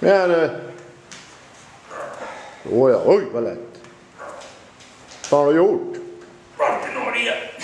Ja, Åja, oj vad lätt. Vad har du gjort? Vart i Norge?